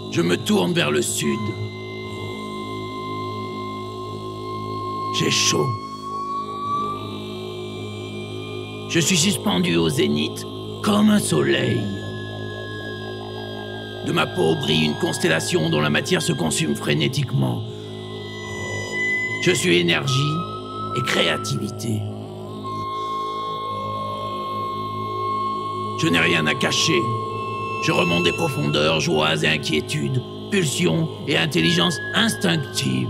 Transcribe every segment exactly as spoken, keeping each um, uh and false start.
Je me tourne vers le sud. J'ai chaud. Je suis suspendu au zénith, comme un soleil. De ma peau brille une constellation dont la matière se consume frénétiquement. Je suis énergie et créativité. Je n'ai rien à cacher. Je remonte des profondeurs, joies et inquiétudes, pulsions et intelligence instinctive.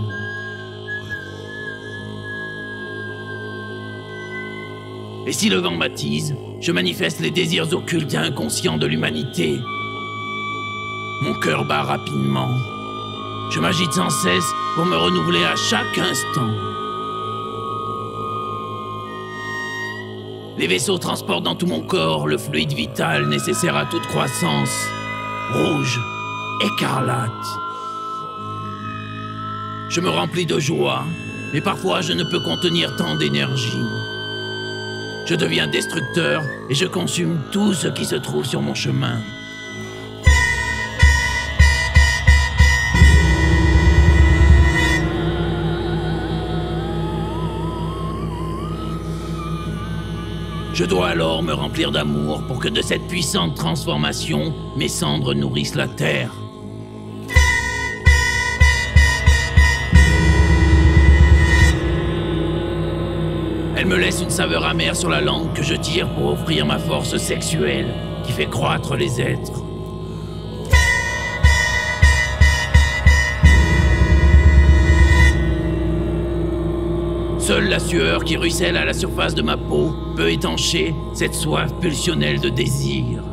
Et si le vent m'attise, je manifeste les désirs occultes et inconscients de l'humanité. Mon cœur bat rapidement. Je m'agite sans cesse pour me renouveler à chaque instant. Les vaisseaux transportent dans tout mon corps le fluide vital nécessaire à toute croissance. Rouge, écarlate. Je me remplis de joie, mais parfois je ne peux contenir tant d'énergie. Je deviens destructeur et je consume tout ce qui se trouve sur mon chemin. Je dois alors me remplir d'amour pour que de cette puissante transformation, mes cendres nourrissent la terre. Elle me laisse une saveur amère sur la langue que je tire pour offrir ma force sexuelle qui fait croître les êtres. Seule la sueur qui ruisselle à la surface de ma peau peut étancher cette soif pulsionnelle de désir.